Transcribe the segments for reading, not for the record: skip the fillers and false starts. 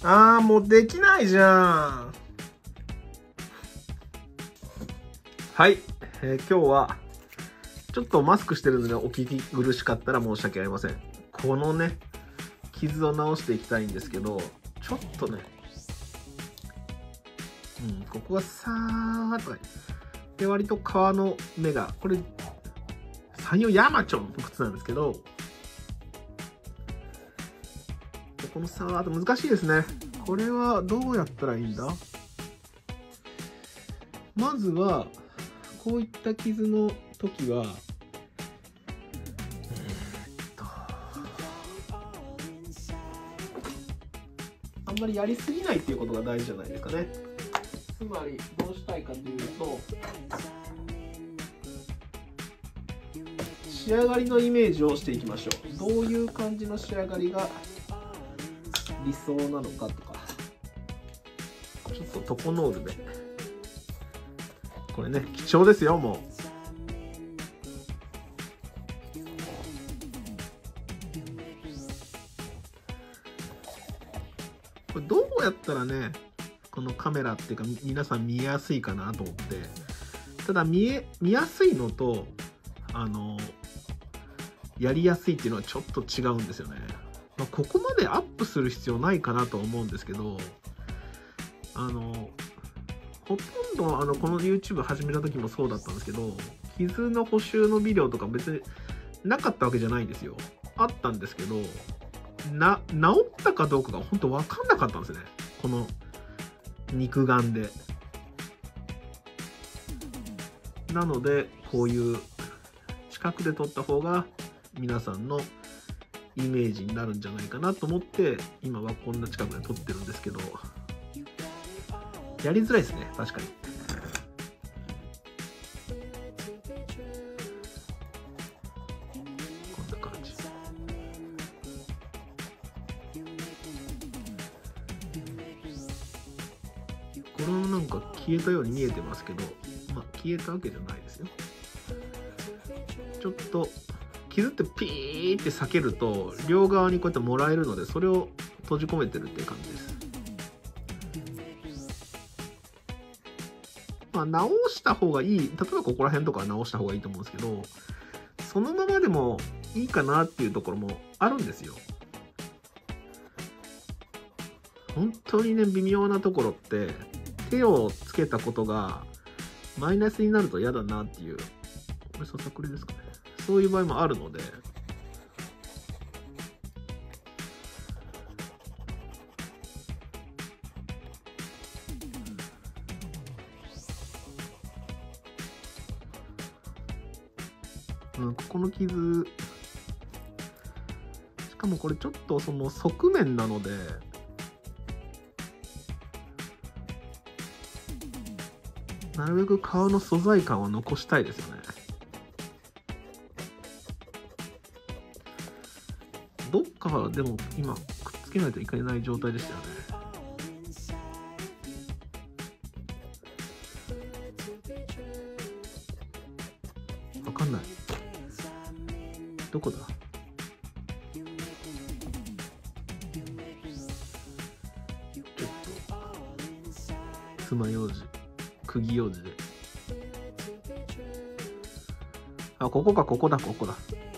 あー、もうできないじゃん。はい、今日はちょっとマスクしてるのでお聞き苦しかったら申し訳ありません。このね傷を治していきたいんですけど、ちょっとね、ここがさーっとで、割と皮の目がこれ山陽山町の靴なんですけど、このさーっと難しいですね。これはどうやったらいいんだ。まずはこういった傷の時はあんまりやりすぎないっていうことが大事じゃないですかね。つまりどうしたいかというと、仕上がりのイメージをしていきましょう。どういう感じの仕上がりが理想なのかとか、ちょっとトコノールで、これね貴重ですよ。もうこれどうやったらねこのカメラっていうか皆さん見やすいかなと思って。ただ見やすいのとやりやすいっていうのはちょっと違うんですよね。ここまでアップする必要ないかなと思うんですけど、ほとんどこの YouTube 始めた時もそうだったんですけど、傷の補修のビデオとか別になかったわけじゃないんですよ。あったんですけど、治ったかどうかが本当分かんなかったんですね、この肉眼で。なのでこういう近くで撮った方が皆さんのイメージになるんじゃないかなと思って今はこんな近くで撮ってるんですけど、やりづらいですね、確かに。こんな感じ。これもなんか消えたように見えてますけど、消えたわけじゃないですよ。ちょっと傷ってピーって裂けると両側にこうやってもらえるので、それを閉じ込めてるっていう感じです。直した方がいい、例えばここら辺とかは直した方がいいと思うんですけど、そのままでもいいかなっていうところもあるんですよ。本当にね微妙なところって手をつけたことがマイナスになると嫌だなっていう、これささくれですかね、そういう場合もあるので、ここの傷、しかもこれちょっとその側面なので、なるべく皮の素材感は残したいですよね。どっかでも今くっつけないといけない状態でしたよね。わかんない。どこだ？ちょっと爪楊枝、釘楊枝で。あ、ここか、ここだ、ここだ。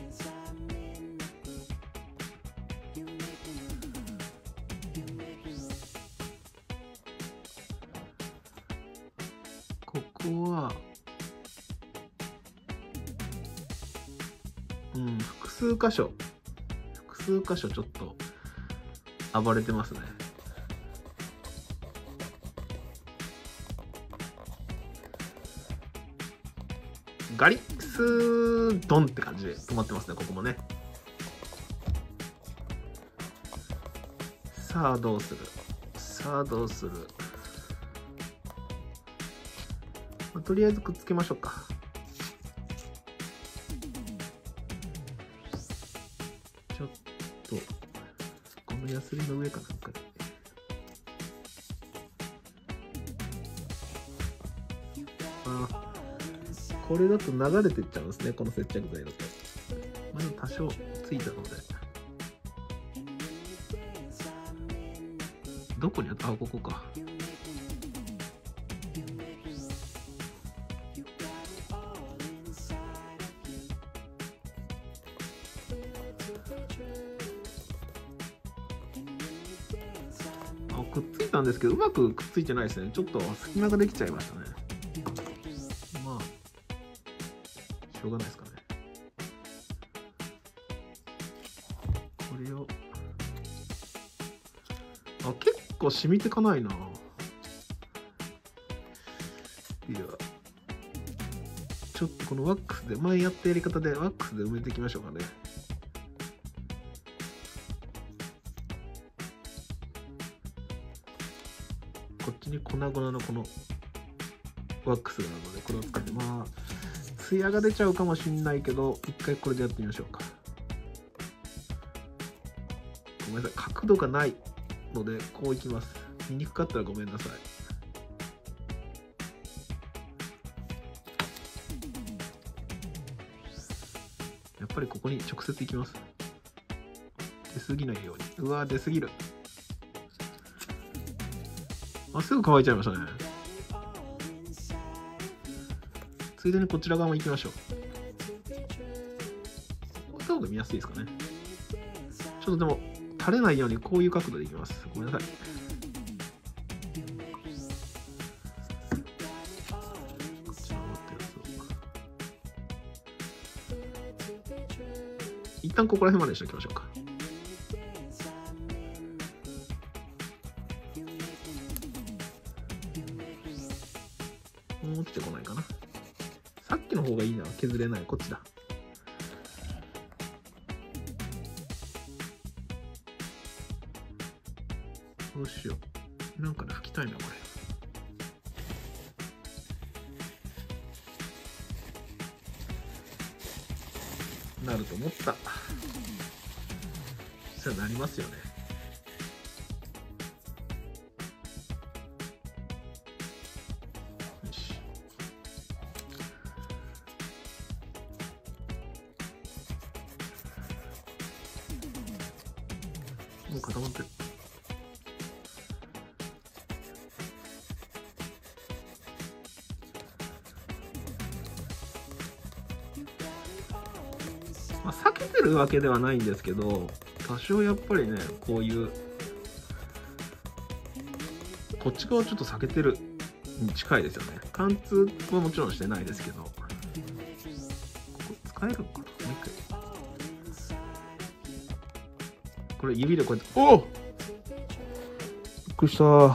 ここは複数箇所ちょっと暴れてますね。ガリッスードンって感じで止まってますね、ここもね。さあどうする、さあどうする。とりあえずくっつけましょうか。ちょっとこのヤスリの上かなんかで。これだと流れていっちゃうんですね、この接着剤だと。まだ多少ついたので。 どこにあった？あ、ここか。くっついたんですけど、うまくくっついてないですね。ちょっと隙間ができちゃいましたね。まあしょうがないですかね。これを結構染みてかないな。いや、ちょっとこのワックスで、前やったやり方でワックスで埋めていきましょうかね。こっちに粉々のこのワックスがあるので、これを使って、まあツヤが出ちゃうかもしれないけど、一回これでやってみましょうか。ごめんなさい、角度がないのでこういきます。見にくかったらごめんなさい。やっぱりここに直接いきます。出過ぎないように。うわー、出過ぎる。すぐ乾いちゃいましたね。ついでにこちら側も行きましょう。こうした方が見やすいですかね。ちょっとでも垂れないようにこういう角度でいきます。ごめんなさい。こっちの持ったやつを一旦ここら辺までにしておきましょうか。もう落ちてこないかな。さっきの方がいいな。削れない。こっちだ。どうしよう。なんかで拭きたいな、これ。なると思った。そうなりますよね。よし。もう固まってる。避けてるわけではないんですけど、多少やっぱりね、こういうこっち側ちょっと避けてるに近いですよね。貫通はもちろんしてないですけど、ここ使えるのかな。もう一回これ指でこうやって、おっ、びっくりした。ちょ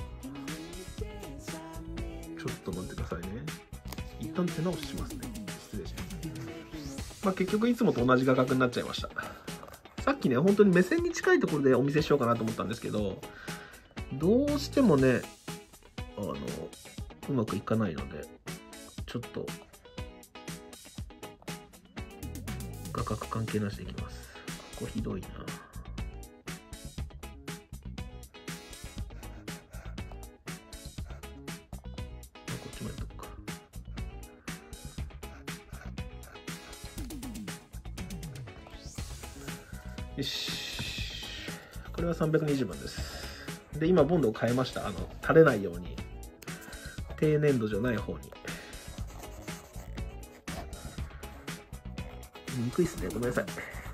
っと待ってくださいね。一旦手直ししますね。失礼します。結局いつもと同じ画角になっちゃいました。さっきね、本当に目線に近いところでお見せしようかなと思ったんですけど、どうしてもね、うまくいかないので、ちょっと画角関係なしでいきます。ここひどいな。こっちもやっとくか。よし。これは320番です。で、今、ボンドを変えました。垂れないように。低粘度じゃない方に。にくいっすね。ごめんなさい。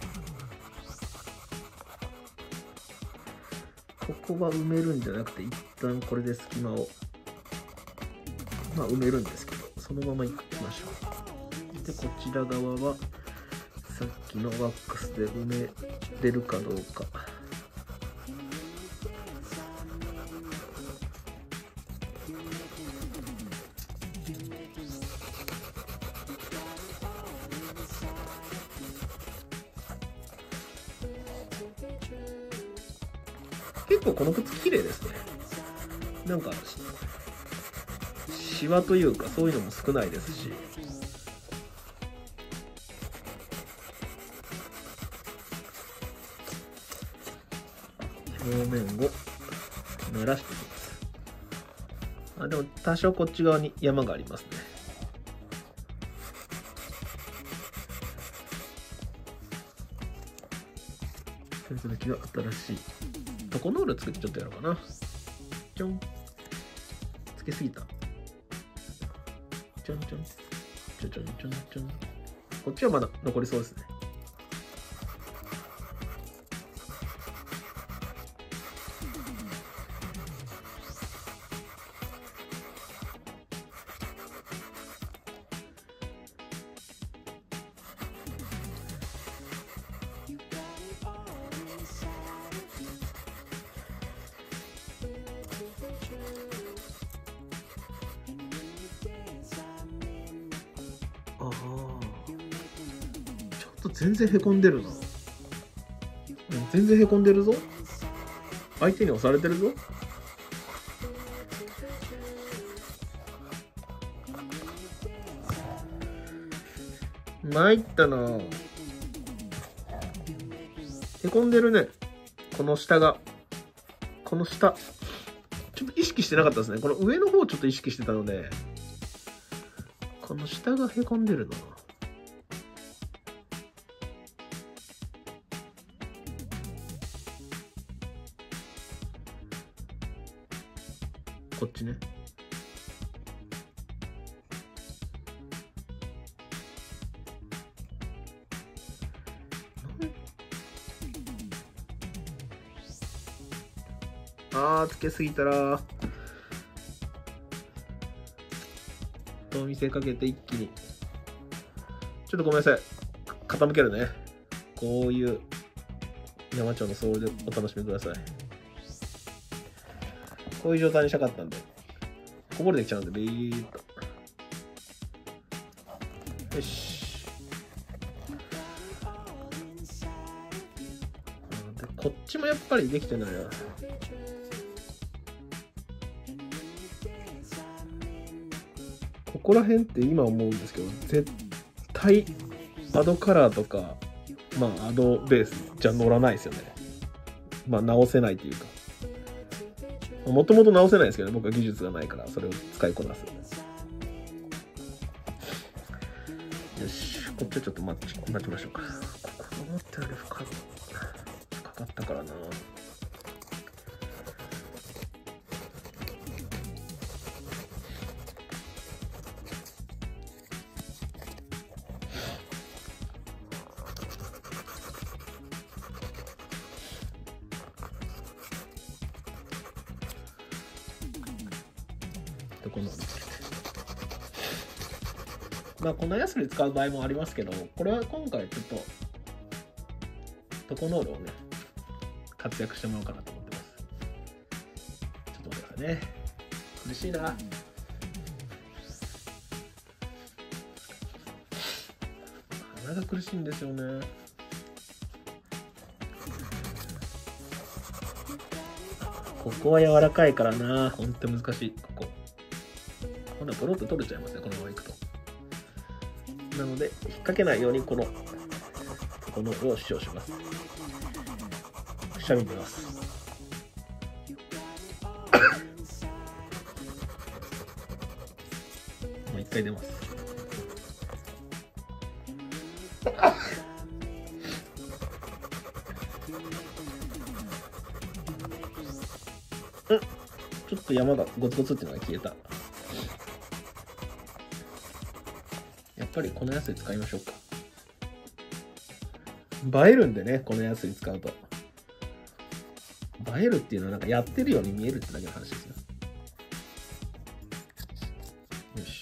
ここは埋めるんじゃなくて、一旦これで隙間を、埋めるんですけど、そのままいきましょう。で、こちら側は、さっきのワックスで埋めれるかどうか。結構この靴綺麗ですね。なんかシワというかそういうのも少ないですし、表面を濡らしていきます。でも多少こっち側に山がありますね。それだけは新しいトコノールつけてちょっとやろうかな。ちょん。つけすぎた。ちょんちょん。ちょんちょんちょんちょん。こっちはまだ残りそうですね。ちょっと全然へこんでるな。全然へこんでるぞ。相手に押されてるぞ。参ったな。へこんでるね。この下が。この下。ちょっと意識してなかったですね。この上の方ちょっと意識してたので。この下がへこんでるな。こっちね。つけすぎたらと見せかけて一気にちょっとごめんなさい、傾けるね。こういう山頂のソールでお楽しみください。こういう状態にしたかったんで、こぼれてきちゃうんで、ビーっと。よし。でこっちもやっぱりできてないな。ここら辺って今思うんですけど、絶対アドカラーとか、アドベースじゃ乗らないですよね。直せないっていうか。もともと直せないですけどね、僕は技術がないから、それを使いこなす。よし、こっちはちょっと待ちましょうか。ここ思ったより深かったからな。このヤスリ使う場合もありますけど、これは今回ちょっとトコノールをね活躍してもらおうかなと思ってます。ちょっと待ってくださいね。苦しいな。鼻が苦しいんですよね。ここは柔らかいからな。ほんと難しい。ここ今度はポロッと取れちゃいますね、このままいくと。なので引っ掛けないようにこのを使用します。くしゃみ出ます。もう一回出ます。ちょっと山がゴツゴツっていうのが消えた。やっぱりこのヤスリ使いましょうか。映えるんでね、このヤスリ使うと。映えるっていうのはなんかやってるように見えるってだけの話ですよ。よし。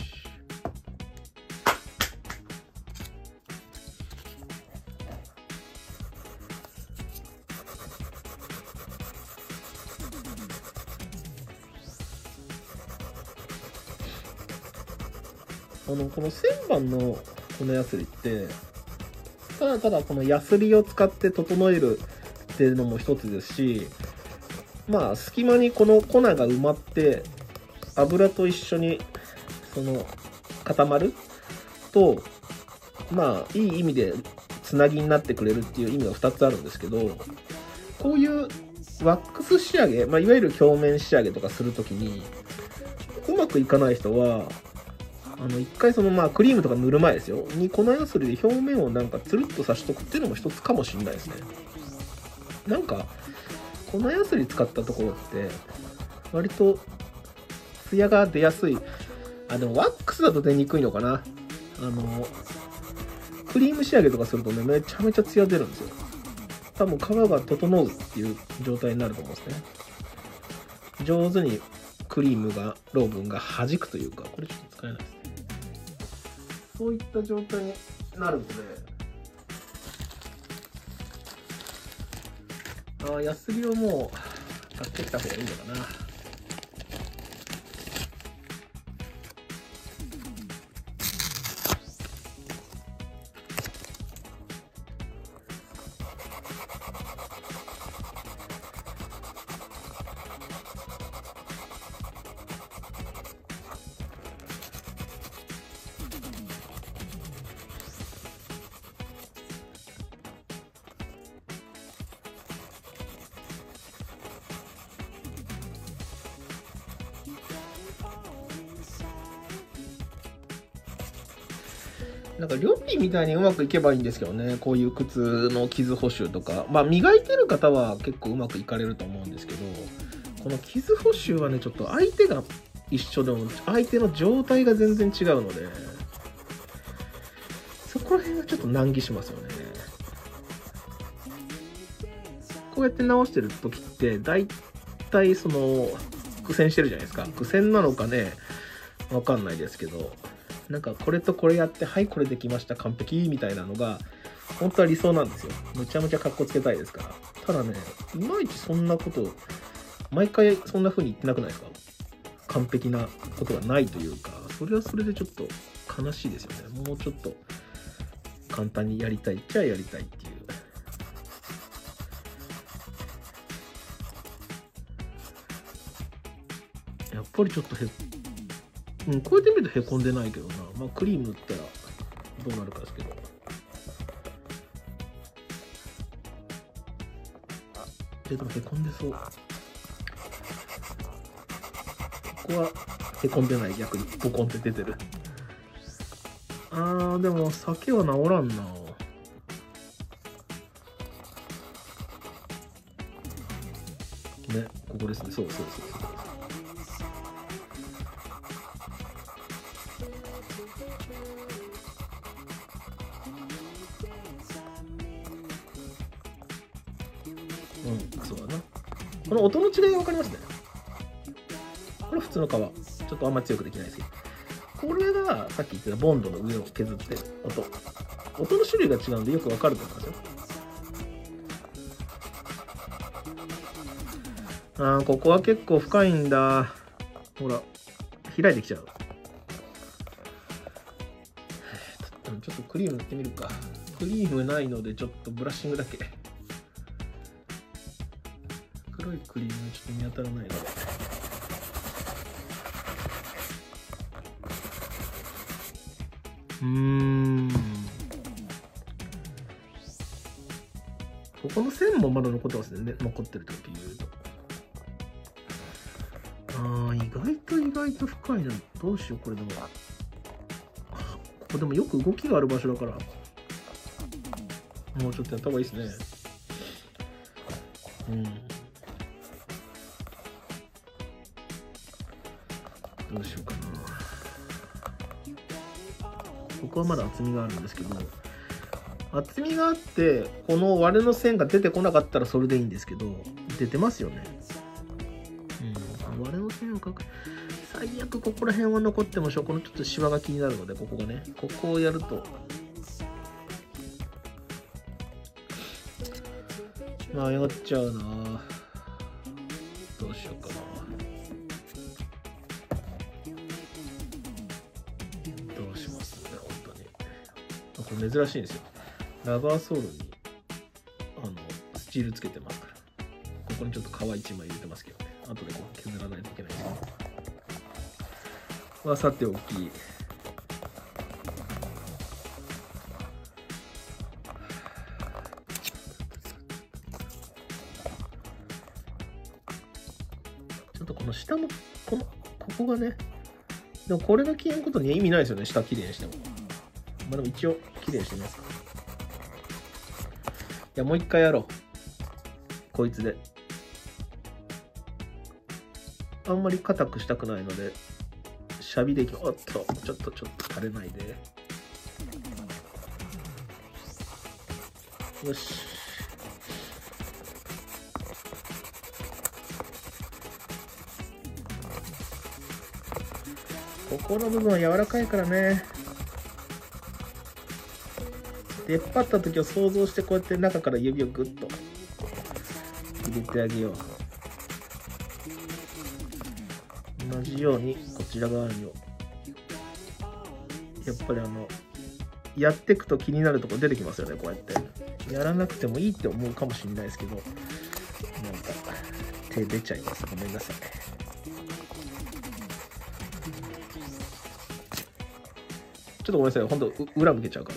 この1000番のこのヤスリってただこのヤスリを使って整えるっていうのも一つですし、隙間にこの粉が埋まって油と一緒に固まるといい意味でつなぎになってくれるっていう意味が2つあるんですけど、こういうワックス仕上げ、いわゆる表面仕上げとかするときにうまくいかない人は一回クリームとか塗る前ですよに粉ヤスリで表面をなんかつるっとさしとくっていうのも一つかもしれないですね。なんか粉ヤスリ使ったところって割とツヤが出やすい。でもワックスだと出にくいのかな。クリーム仕上げとかするとね、めちゃめちゃツヤ出るんですよ。多分皮が整うっていう状態になると思うんですね。上手にクリームがローブンが弾くというか、これちょっと使えないですね。そういった状態になるので、ヤスリをもう買ってきた方がいいのかな。なんかリョッピーみたいにうまくいけばいいんですけどね。こういう靴の傷補修とか。まあ磨いてる方は結構うまくいかれると思うんですけど、この傷補修はね、ちょっと相手が一緒でも相手の状態が全然違うので、そこら辺はちょっと難儀しますよね。こうやって直してる時って大体その苦戦してるじゃないですか。苦戦なのかね、わかんないですけど、なんかこれとこれやって、はいこれできました完璧みたいなのが本当は理想なんですよ。むちゃむちゃかっこつけたいですから。ただね、いまいちそんなこと毎回そんな風に言ってなくないですか。完璧なことがないというか、それはそれでちょっと悲しいですよね。もうちょっと簡単にやりたいっちゃやりたいっていう。やっぱりちょっとこうやって見るとへこんでないけどな。まあクリーム塗ったらどうなるかですけど。でもへこんでそう。ここはへこんでない。逆にボコンって出てる。でも酒は治らんな。ね、ここですね。そうそうそうそう。そうだな。この音の違いが分かりますね。これ普通の皮。ちょっとあんまり強くできないですけど。これがさっき言ってたボンドの上を削って音の種類が違うんでよく分かると思いますよ。ここは結構深いんだ。ほら、開いてきちゃう。ちょっとクリーム塗ってみるか。クリームないのでちょっとブラッシングだけ。黒いクリームちょっと見当たらないので。ここの線もまだ残ってますね。残ってる時言うと。意外と深いな。どうしよう、これでも。ここでもよく動きがある場所だから。もうちょっとやった方がいいですね。どうしようかな。ここはまだ厚みがあるんですけど、厚みがあってこの割れの線が出てこなかったらそれでいいんですけど、出てますよね。割れの線を描く。最悪ここら辺は残ってもしょう。このちょっとシワが気になるので、ここがね、ここをやるとやがっちゃうな。どうしようかな。どうしますね、本当に。これ珍しいんですよ。ラバーソールにスチールつけてますから。ここにちょっと皮一枚入れてますけどね。後でこう削らないといけないですね。さておき、ちょっとこの下もここがね、でもこれが消えんことに意味ないですよね。下きれいにしても。でも一応きれいにしてみますか。いや、もう一回やろう。こいつで。 あんまり硬くしたくないのでシャビでいきます。おっとちょっと垂れないで。よし。ここの部分は柔らかいからね。出っ張った時を想像してこうやって中から指をグッと入れてあげよう。同じようにこちら側にも。やっぱりやっていくと気になるところ出てきますよね。こうやってやらなくてもいいって思うかもしれないですけど、なんか手出ちゃいます。ごめんなさい。ちょっとごめんなさい。ほんと裏向けちゃうから。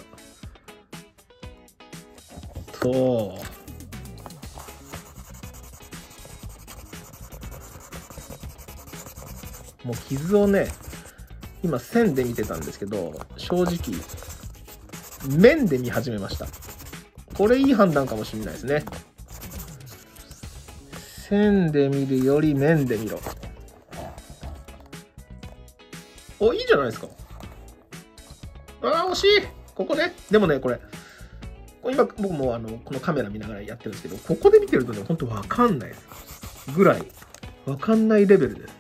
もう傷をね、今線で見てたんですけど、正直面で見始めました。これいい判断かもしれないですね。線で見るより面で見ろ。お、いいじゃないですか。あー、惜しい。ここね。でもね、これ今僕もこのカメラ見ながらやってるんですけど、ここで見てるとね、ほんとわかんないですぐらい、わかんないレベルです。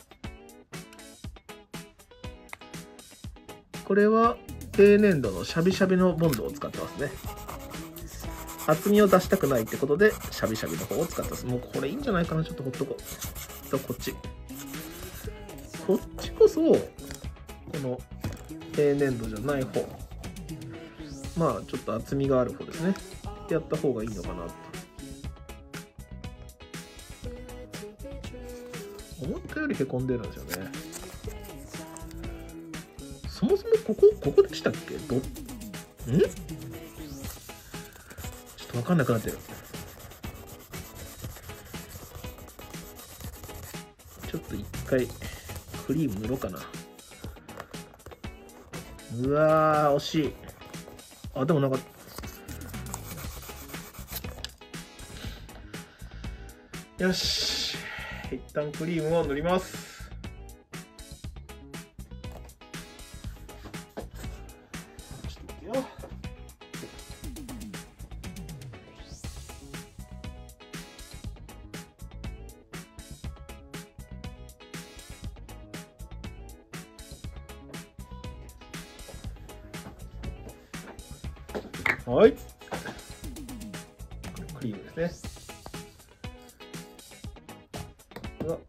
これは低粘土のシャビシャビのボンドを使ってますね。厚みを出したくないってことでシャビシャビの方を使ってます。もうこれいいんじゃないかな。ちょっとほっとこう。とこっちこそこの低粘土じゃない方、まあちょっと厚みがある方ですね。やった方がいいのかなと思ったよりへこんでるんですよね。そもそもここでしたっけ？ちょっと分かんなくなってる。ちょっと一回クリーム塗ろうかな。うわー、惜しい。あ、でもなんかよし、一旦クリームを塗ります。はい、クリームですね。うわ、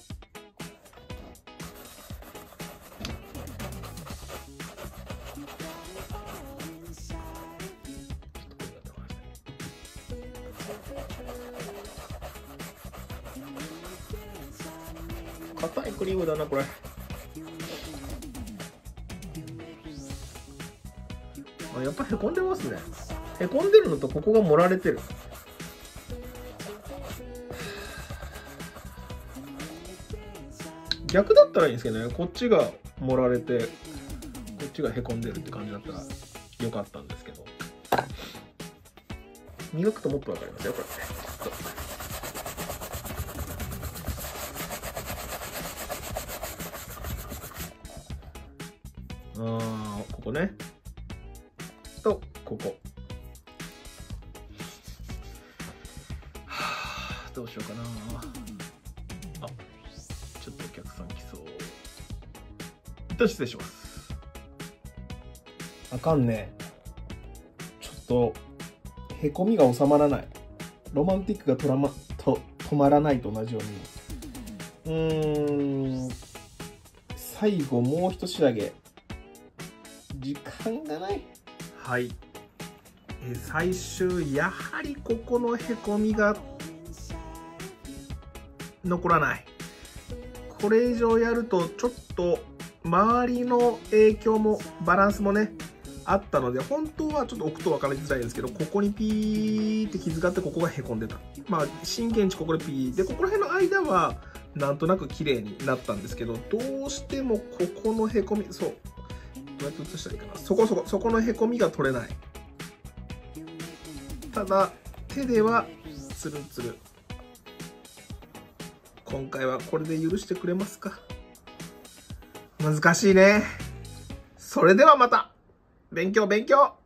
硬いクリームだなこれ。あ、やっぱへこんでますね。へこんでるのとここが盛られてる。逆だったらいいんですけどね。こっちが盛られてこっちがへこんでるって感じだったらよかったんですけど、磨くともっと分かりますよこれ。ここねとここ。どうしようかな。あ、ちょっとお客さん来そう。一旦失礼します。あかんね。ちょっとへこみが収まらない。ロマンティックが止まらないと同じように。最後もう一仕上げ。時間がない。はい。最終やはりここのへこみが残らない。これ以上やるとちょっと周りの影響もバランスもねあったので、本当はちょっと置くと分かりづらいんですけど、ここにピーって傷があってここがへこんでた。まあ震源地ここでピーで、ここら辺の間はなんとなく綺麗になったんですけど、どうしてもここのへこみ、そう、どうやって写したらいいかな。そこのへこみが取れない。ただ手ではツルツル。 今回はこれで許してくれますか？難しいね。それではまた。勉強勉強。